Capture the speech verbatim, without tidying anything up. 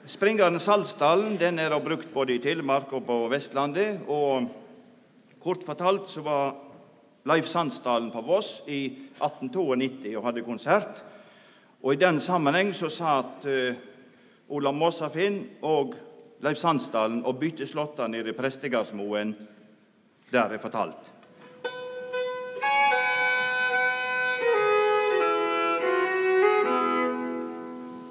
Springaren Salsdalen, den er da brukt både i Telemark og på Vestlandet, og kort fortalt så var Leif Sandsdalen på Voss i atten nittito og hadde konsert, og i den sammenheng så satt uh, Olav Mossafinn og Leif Sandsdalen og bytte slotta nede i Prestegardsmoen, der er fortalt.